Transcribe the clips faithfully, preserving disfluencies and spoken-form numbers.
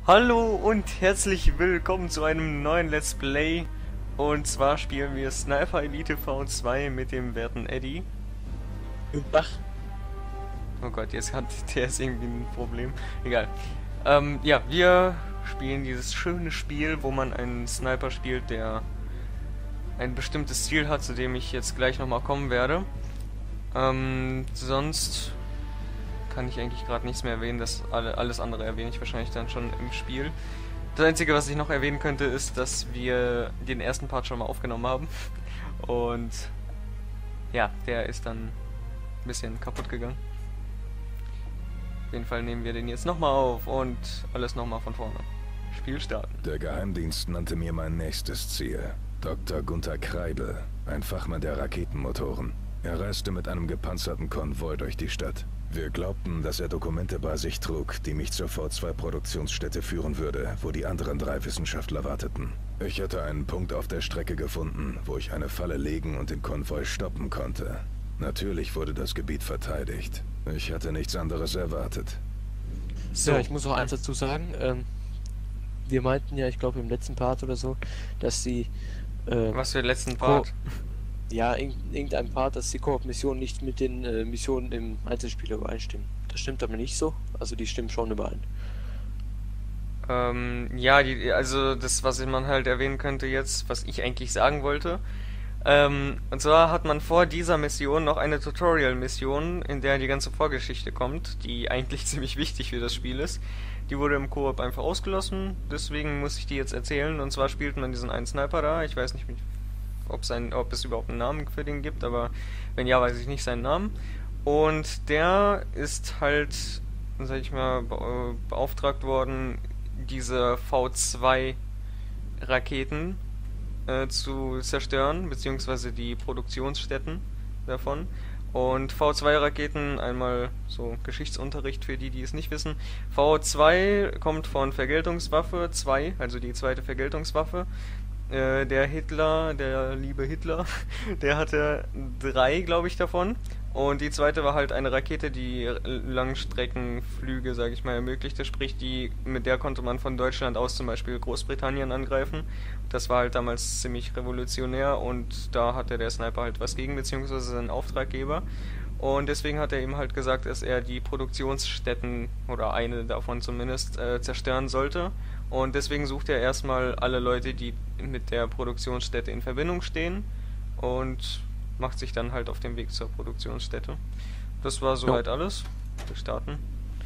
Hallo und herzlich willkommen zu einem neuen Let's Play. Und zwar spielen wir Sniper Elite V zwei mit dem werten Eddie. Bach. Oh Gott, jetzt hat der ist irgendwie ein Problem. Egal. Ähm, ja, wir spielen dieses schöne Spiel, wo man einen Sniper spielt, der ein bestimmtes Ziel hat, zu dem ich jetzt gleich nochmal kommen werde. Ähm, sonst kann ich eigentlich gerade nichts mehr erwähnen. Das alle, alles andere erwähne ich wahrscheinlich dann schon im Spiel. Das Einzige, was ich noch erwähnen könnte, ist, dass wir den ersten Part schon mal aufgenommen haben. Und ja, der ist dann ein bisschen kaputt gegangen. Auf jeden Fall nehmen wir den jetzt nochmal auf und alles nochmal von vorne. Spiel starten. Der Geheimdienst nannte mir mein nächstes Ziel. Doktor Gunther Kreidel, ein Fachmann der Raketenmotoren. Er reiste mit einem gepanzerten Konvoi durch die Stadt. Wir glaubten, dass er Dokumente bei sich trug, die mich zur V zwei Produktionsstätte führen würde, wo die anderen drei Wissenschaftler warteten. Ich hatte einen Punkt auf der Strecke gefunden, wo ich eine Falle legen und den Konvoi stoppen konnte. Natürlich wurde das Gebiet verteidigt. Ich hatte nichts anderes erwartet. So, ja, ich muss noch eins dazu sagen. Ähm, wir meinten ja, ich glaube im letzten Part oder so, dass die... Äh, Was für den letzten Part? Ja, in, irgendein Part, dass die Koop-Missionen nicht mit den äh, Missionen im Einzelspiel übereinstimmen. Das stimmt aber nicht so. Also die stimmen schon überein. Ähm, ja, die, also das, was man halt erwähnen könnte jetzt, was ich eigentlich sagen wollte. Ähm, und zwar hat man vor dieser Mission noch eine Tutorial-Mission, in der die ganze Vorgeschichte kommt, die eigentlich ziemlich wichtig für das Spiel ist. Die wurde im Koop einfach ausgelassen, deswegen muss ich die jetzt erzählen. Und zwar spielt man diesen einen Sniper da, ich weiß nicht, ob, sein, ob es überhaupt einen Namen für den gibt, aber wenn ja, weiß ich nicht seinen Namen. Und der ist halt, sag ich mal, beauftragt worden, diese V zwei Raketen äh, zu zerstören, beziehungsweise die Produktionsstätten davon. Und V zwei Raketen, einmal so Geschichtsunterricht für die, die es nicht wissen. V zwei kommt von Vergeltungswaffe zwei, also die zweite Vergeltungswaffe. Äh, der Hitler, der liebe Hitler, der hatte drei, glaube ich, davon. Und die zweite war halt eine Rakete, die Langstreckenflüge, sage ich mal, ermöglichte. Sprich, die, mit der konnte man von Deutschland aus zum Beispiel Großbritannien angreifen. Das war halt damals ziemlich revolutionär und da hatte der Sniper halt was gegen, beziehungsweise sein Auftraggeber. Und deswegen hat er ihm halt gesagt, dass er die Produktionsstätten, oder eine davon zumindest, äh, zerstören sollte. Und deswegen sucht er erstmal alle Leute, die mit der Produktionsstätte in Verbindung stehen und macht sich dann halt auf den Weg zur Produktionsstätte. Das war soweit alles. Wir starten.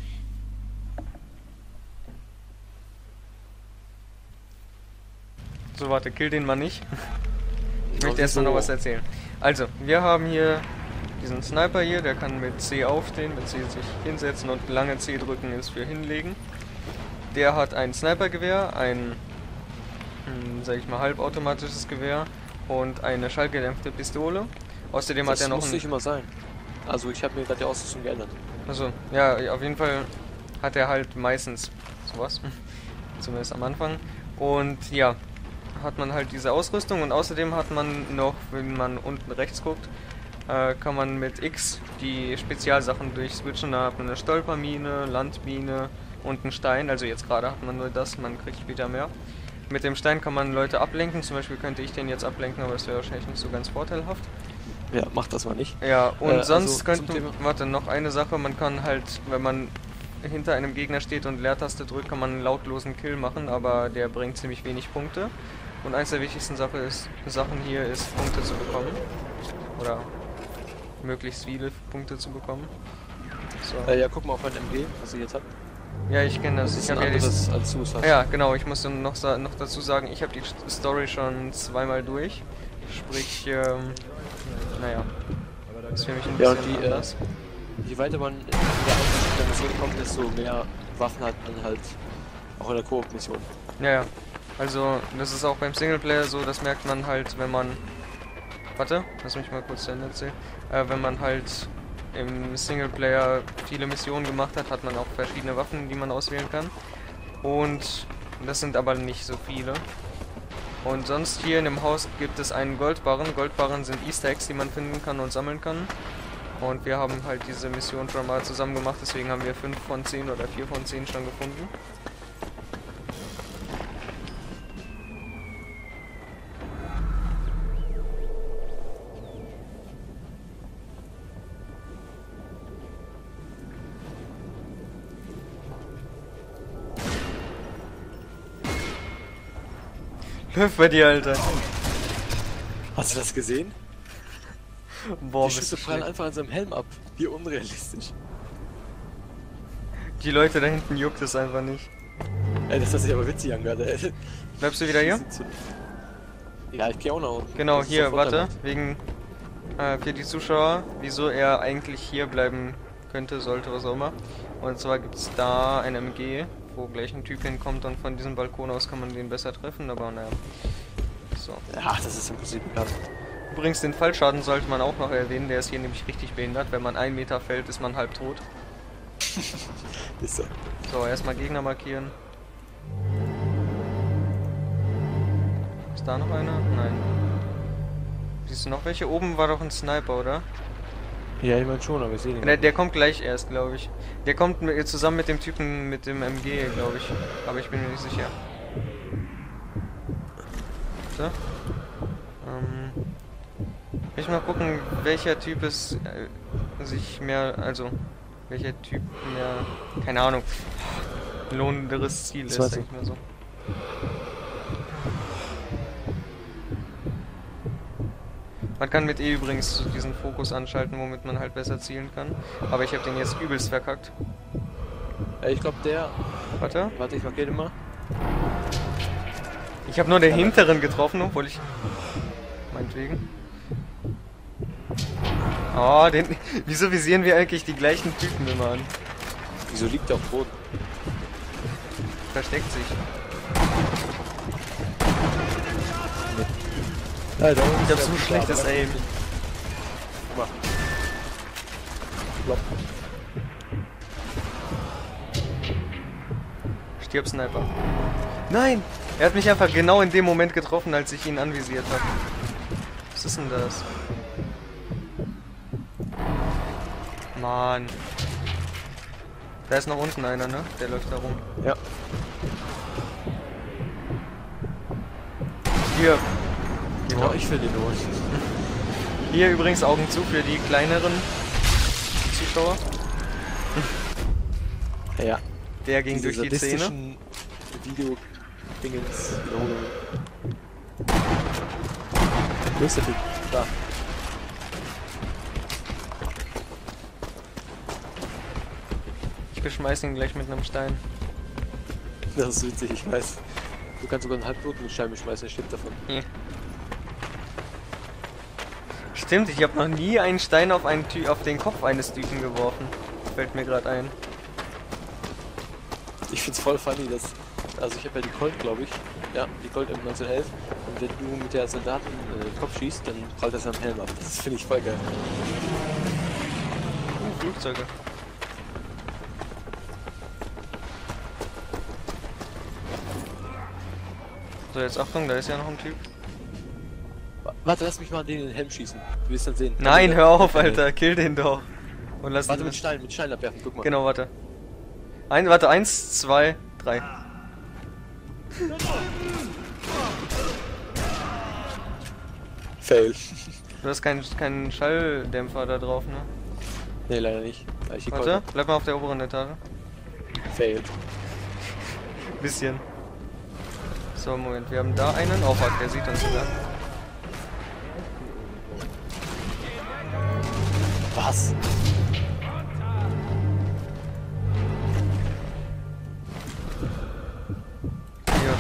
So, warte, kill den mal nicht. Ich möchte erst noch was erzählen. Also, wir haben hier diesen Sniper hier, der kann mit C aufstehen, mit C sich hinsetzen und lange C drücken ist für hinlegen. Der hat ein Snipergewehr, ein, hm, sag ich mal, halbautomatisches Gewehr und eine schallgedämpfte Pistole. Außerdem das hat er noch muss ein... nicht immer sein. Also ich habe mir gerade die Ausrüstung geändert. Also ja, auf jeden Fall hat er halt meistens sowas, zumindest am Anfang. Und ja, hat man halt diese Ausrüstung und außerdem hat man noch, wenn man unten rechts guckt, äh, kann man mit X die Spezialsachen durchswitchen. Da hat man eine Stolpermine, Landmine und einen Stein. Also jetzt gerade hat man nur das, man kriegt später mehr. Mit dem Stein kann man Leute ablenken, zum Beispiel könnte ich den jetzt ablenken, aber das wäre wahrscheinlich nicht so ganz vorteilhaft. Ja, macht das mal nicht. Ja, und äh, sonst also könnte, warte, noch eine Sache, man kann halt, wenn man hinter einem Gegner steht und Leertaste drückt, kann man einen lautlosen Kill machen, aber der bringt ziemlich wenig Punkte. Und eins der wichtigsten Sache ist, Sachen hier ist, Punkte zu bekommen. Oder möglichst viele Punkte zu bekommen. So. Äh, ja, guck mal auf mein M G, was ich jetzt habe. Ja, ich kenne das. Das ist ich ein ja anderes als du es hast. Ja, genau, ich muss dann noch, noch dazu sagen, ich habe die Story schon zweimal durch. Sprich, ähm, naja, das ist für mich ein ja, bisschen und die, anders. Äh, je weiter man in der Ausrüstung der Mission kommt, desto mehr Waffen hat man halt auch in der Koop-Mission. Ja, ja. Also, das ist auch beim Singleplayer so, das merkt man halt, wenn man... Warte, lass mich mal kurz zu Ende erzählen. Äh, wenn man halt im Singleplayer viele Missionen gemacht hat, hat man auch verschiedene Waffen, die man auswählen kann. Und das sind aber nicht so viele. Und sonst hier in dem Haus gibt es einen Goldbarren. Goldbarren sind Easter Eggs, die man finden kann und sammeln kann. Und wir haben halt diese Mission schon mal zusammen gemacht, deswegen haben wir fünf von zehn oder vier von zehn schon gefunden. Läuft bei dir, Alter. Hast du das gesehen? Boah, Die bist du Schüsse prallen schlecht. einfach an seinem Helm ab. Wie unrealistisch. Die Leute da hinten juckt es einfach nicht. Ey, das hat sich aber witzig angehört, ey. Bleibst du wieder hier? Ja, ich geh auch nach unten. Genau, Das ist hier, sofort warte. danach. Wegen, äh, für die Zuschauer, wieso er eigentlich hier bleiben könnte, sollte, was auch immer. Und zwar gibt es da ein M G, wo gleich ein Typ hinkommt und von diesem Balkon aus kann man den besser treffen, aber naja. So. Ja, das ist im Prinzip bekannt. Übrigens, den Fallschaden sollte man auch noch erwähnen, der ist hier nämlich richtig behindert. Wenn man einen Meter fällt, ist man halb tot. Ist so. So, erstmal Gegner markieren. Ist da noch einer? Nein. Siehst du noch welche? Oben war doch ein Sniper, oder? Ja, ich meine schon, aber ich sehe den. Der, der kommt gleich erst, glaube ich. Der kommt mit, zusammen mit dem Typen mit dem M G, glaube ich. Aber ich bin mir nicht sicher. So. Ähm. Will ich mal gucken, welcher Typ es äh, sich mehr, also welcher Typ mehr, keine Ahnung, lohnenderes Ziel ist, Das denke ich mal so. Man kann mit E übrigens diesen Fokus anschalten, womit man halt besser zielen kann. Aber ich habe den jetzt übelst verkackt. Ey, ich glaube der. Warte. Warte, ich markiere den mal. Ich habe nur den hinteren getroffen, obwohl ich... Meinetwegen. Oh, den... Wieso visieren wir eigentlich die gleichen Typen immer an? Wieso liegt der auf dem Boden? Versteckt sich. Alter, Ich hab so schlechtes Aim. Guck mal. Plopp. Stirb, Sniper. Nein! Er hat mich einfach genau in dem Moment getroffen, als ich ihn anvisiert habe. Was ist denn das? Mann. Da ist noch unten einer, ne? Der läuft da rum. Ja. Hier. Genau, ich will den durch. Hier übrigens Augen zu für die kleineren Zuschauer. Ja. Der ging Diese durch die Szene. sadistischen Video-Dingens Wiederholungen. Wo ist der Typ? Da. Ich beschmeiß ihn gleich mit einem Stein. Das ist witzig, ich weiß. Du kannst sogar einen Halbtoten mit Stein beschmeißen, der stirbt davon. Hier. Stimmt, ich habe noch nie einen Stein auf, einen Ty auf den Kopf eines Typen geworfen. Fällt mir gerade ein. Ich find's voll funny, dass... Also ich habe ja die Colt, glaube ich. Ja, die Colt M neunzehnhundertelf. Und wenn du mit der Soldaten äh, den Kopf schießt, dann prallt das am Helm ab. Das finde ich voll geil. Uh, Flugzeuge. So, jetzt Achtung, da ist ja noch ein Typ. Wa- Warte, lass mich mal den in den Helm schießen. Du wirst dann sehen. Nein, Also, hör auf, der- Alter. Kill den doch. Und lass Warte, ihn mit Stein, mit Stein abwerfen, guck mal. Genau, warte. Ein, warte, eins, zwei, drei. Fail. Du hast keinen keinen Schalldämpfer da drauf, ne? Nee, leider nicht. Da ich die Colt Warte, hab. bleib mal auf der oberen Etage. Fail. Bisschen. So, Moment, wir haben da einen. Oh fuck, der sieht uns sogar. Was? Hier.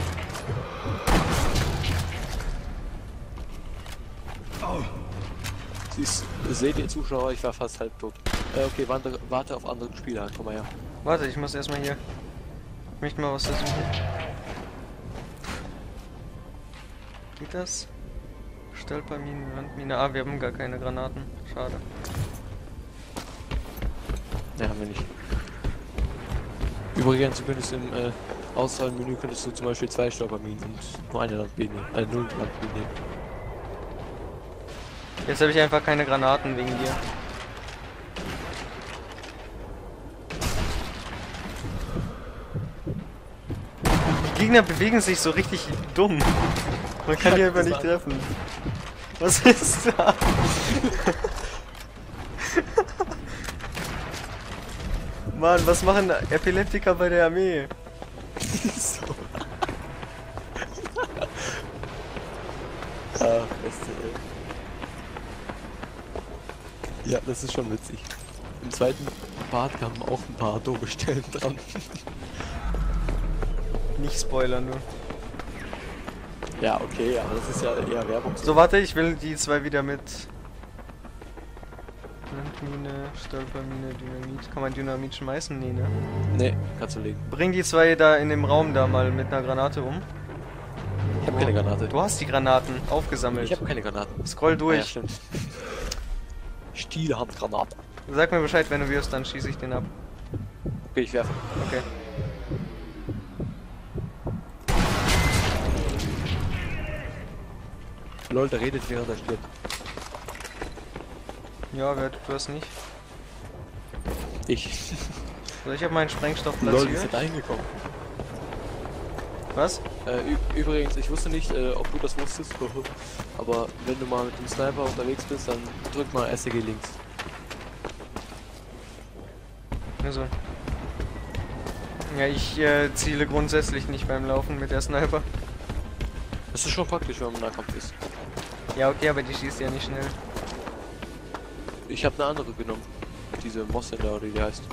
Siehst, seht ihr Zuschauer, ich war fast halb tot. Äh, okay, warte, warte auf andere Spieler, komm mal her. Warte, ich muss erstmal hier. Ich möchte mal was versuchen. Geht das? Stolperminen, Landmine. Ah, wir haben gar keine Granaten. Schade. Ne, haben wir nicht. Übrigens, du könntest im äh, Auswahlmenü könntest du zum Beispiel zwei Stolperminen und nur eine Landmine, äh, null Landmine nehmen. Jetzt habe ich einfach keine Granaten wegen dir. Die Gegner bewegen sich so richtig dumm. Man kann die einfach nicht treffen. Was ist da? Mann, was machen Epileptiker bei der Armee? So. Ah, beste. Ja, das ist schon witzig. Im zweiten Part kamen auch ein paar doofe Stellen dran. Nicht spoilern nur. Ja, okay, aber das ist ja eher Werbung. So, warte, ich will die zwei wieder mit... Landmine, Stolpermine, Dynamit. Kann man Dynamit schmeißen? Nee, ne? Nee, kannst du legen. Bring die zwei da in dem Raum da mal mit einer Granate um. Ich hab keine Granate. Du hast die Granaten aufgesammelt. Ich habe keine Granaten. Scroll Ah, ja, durch. stimmt. Stielhandgranate. Sag mir Bescheid, wenn du wirst, dann schieße ich den ab. Okay, ich werfe. Okay. Lol, der redet während er stirbt. Ja, wer tut das nicht? Ich. So, ich habe meinen Sprengstoff Lol, wie ist er platziert. da hingekommen? Was? Äh, ü- übrigens, ich wusste nicht, äh, ob du das wusstest, aber wenn du mal mit dem Sniper unterwegs bist, dann drück mal S T G links. Also. Ja, ich äh, ziele grundsätzlich nicht beim Laufen mit der Sniper. Das ist schon praktisch, wenn man im Nahkampf ist. Ja, okay, aber die schießt ja nicht schnell. Ich habe eine andere genommen. Diese Mossender oder wie die heißt.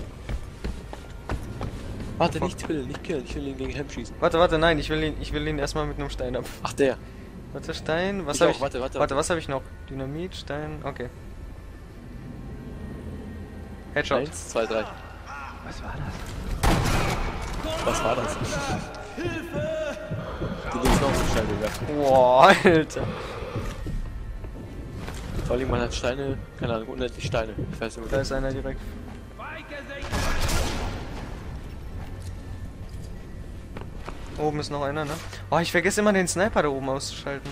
Warte, nicht killen, nicht killen, ich will ihn gegen Helm schießen. Warte, warte, nein, ich will ihn, ich will ihn erstmal mit einem Stein ab. Ach, der. Warte, Stein, was Ich habe auch, ich? warte, warte, Warte, was habe ich noch? Dynamit, Stein, okay. Headshot. Eins, zwei, drei. Was war das? Was war das? Du willst noch so Steine werfen. Boah, Alter. Vor allem, man hat Steine, keine Ahnung, unendlich Steine. Ich weiß nicht, Da wo ist einer direkt. Oben ist noch einer, ne? Oh, ich vergesse immer den Sniper da oben auszuschalten.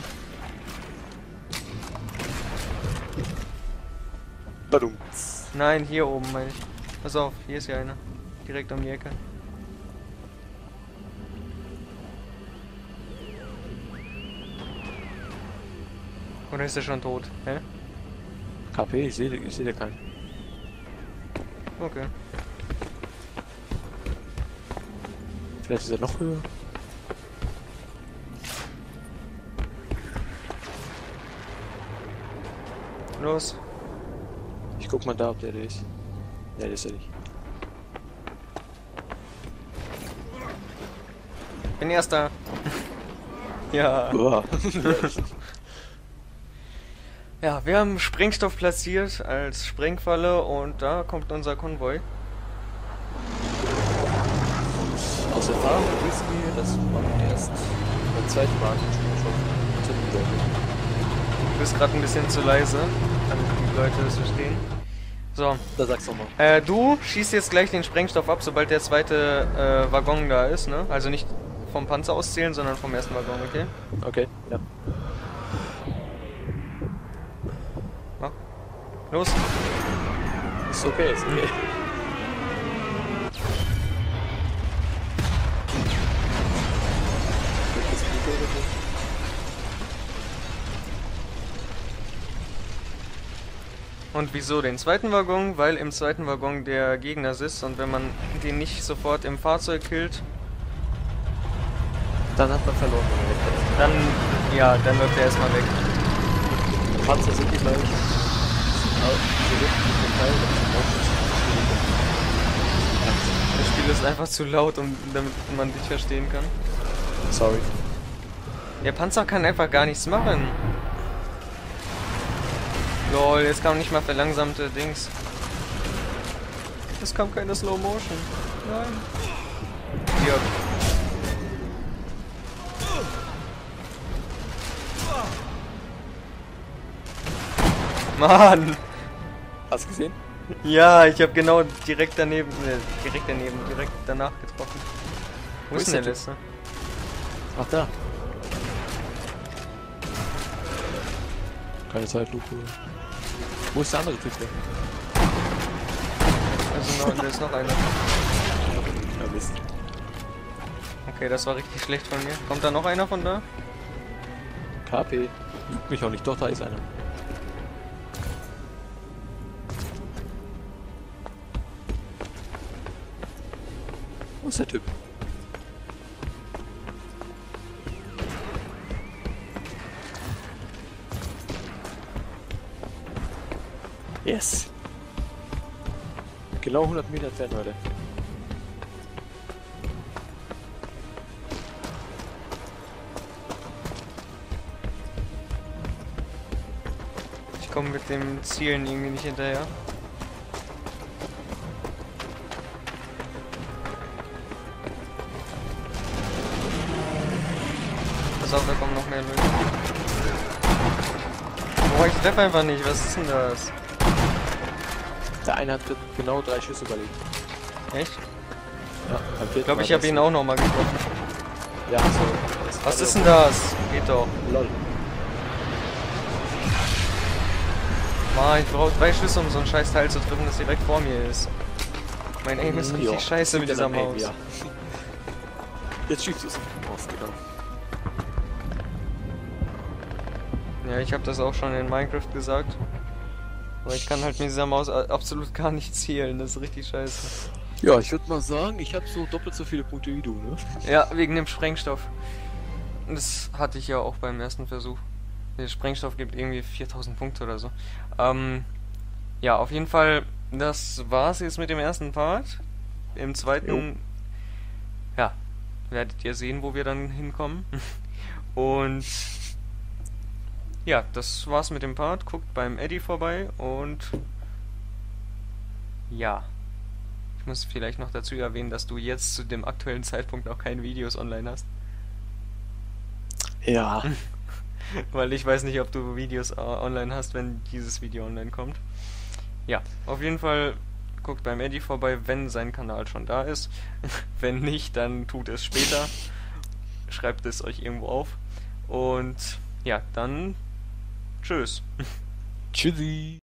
Badum. Nein, hier oben meine ich. Pass auf, hier ist ja einer. Direkt um die Ecke. Oder ist er schon tot? Hä? K P, ich sehe ich seh da keinen. Okay. Vielleicht ist er noch höher. Los. Ich guck mal da, ob der der ist. Ja, der ist er nicht. Bin erster. Ja. Uah. Ja, wir haben Sprengstoff platziert als Sprengfalle und da kommt unser Konvoi. Aus Erfahrung wissen wir, dass man erst beim zweiten Mal schon zünden sollte. Du bist gerade ein bisschen zu leise, damit die Leute das verstehen. So, Da sag's doch mal. äh, du schießt jetzt gleich den Sprengstoff ab, sobald der zweite äh, Waggon da ist, ne? Also nicht vom Panzer auszählen, sondern vom ersten Waggon, okay? Okay, ja. Mach. Los. Ist okay, ist okay. Und wieso den zweiten Waggon? Weil im zweiten Waggon der Gegner sitzt und wenn man den nicht sofort im Fahrzeug killt, Dann hat man verloren. wenn man wegkommt. dann, ja, dann läuft er erstmal weg. Panzer sind die gleich. Diese Luft- Teil, Das Spiel ist einfach zu laut, um, damit man dich verstehen kann. Sorry. Der Panzer kann einfach gar nichts machen. Lol, jetzt kam nicht mal verlangsamte Dings. Es kam keine Slow Motion. Nein. Hier. Mann! Hast du gesehen? Ja, ich habe genau direkt daneben, äh, direkt daneben, direkt danach getroffen. Wo ist denn der letzte? Ach, da. Keine Zeitlupe. Wo ist der andere Typ denn? Also noch, da ist noch einer. Ja, Mist. Okay, das war richtig schlecht von mir. Kommt da noch einer von da? K P. Lügt mich auch nicht, doch, da ist einer. Wo ist der Typ? Yes. Genau hundert Meter entfernt, Leute. Ich komme mit dem Zielen irgendwie nicht hinterher. Pass auf, da kommen noch mehr Leute. Boah, ich treffe einfach nicht. Was ist denn das? Der eine hat genau drei Schüsse überlebt. Echt? Ja, beim vierten Ich glaube, Mal ich habe das- ihn auch nochmal getroffen. Ja, so. das Was war ist der- denn das? Geht doch. Lol. Mann, ich brauche drei Schüsse, um so ein scheiß Teil zu treffen, das direkt vor mir ist. Mein Aim ist richtig Ja, scheiße mit wieder dieser dein Aim, Maus. ja. Jetzt schießt es. Maus, genau. Ja, ich habe das auch schon in Minecraft gesagt. Aber ich kann halt mit dieser Maus a- absolut gar nicht zielen, das ist richtig scheiße. Ja, ich würde mal sagen, ich habe so doppelt so viele Punkte wie du, ne? Ja, wegen dem Sprengstoff. Das hatte ich ja auch beim ersten Versuch. Der Sprengstoff gibt irgendwie viertausend Punkte oder so. Ähm, ja, auf jeden Fall, das war's jetzt mit dem ersten Part. Im zweiten, ja, werdet ihr sehen, wo wir dann hinkommen. Und ja, das war's mit dem Part. Guckt beim Eddie vorbei und ja. Ich muss vielleicht noch dazu erwähnen, dass du jetzt zu dem aktuellen Zeitpunkt noch keine Videos online hast. Ja. Weil ich weiß nicht, ob du Videos äh, online hast, wenn dieses Video online kommt. Ja, auf jeden Fall guckt beim Eddie vorbei, wenn sein Kanal schon da ist. Wenn nicht, dann tut es später. Schreibt es euch irgendwo auf. Und ja, dann tschüss. Tschüssi.